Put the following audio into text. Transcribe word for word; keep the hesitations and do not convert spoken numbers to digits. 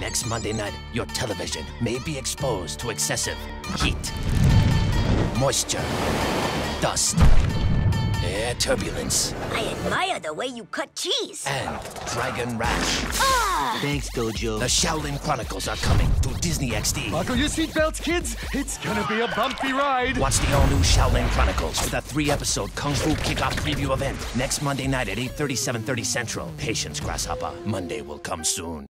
Next Monday night, your television may be exposed to excessive heat, moisture, dust, air turbulence. I admire the way you cut cheese. And dragon rash. Ah! Thanks, Dojo. The Xiaolin Chronicles are coming to Disney X D. Buckle your seatbelts, kids. It's gonna be a bumpy ride. Watch the all-new Xiaolin Chronicles with a three-episode Kung Fu kickoff preview event next Monday night at eight thirty, seven thirty Central. Patience, Grasshopper. Monday will come soon.